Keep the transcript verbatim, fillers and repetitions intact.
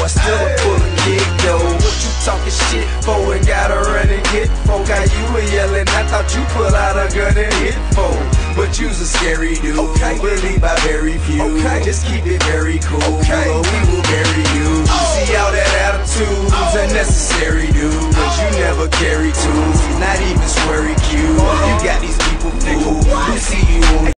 I still a full of kick though. What you talking shit for and gotta run and get for? Got you a yelling, I thought you pull out a gun and hit for. But you's a scary dude, okay. Believe by very few, okay. Just keep it very cool, okay. Or we will bury you. Oh. See all that attitude's oh. unnecessary, dude. But you never carry tools, he's not even sweary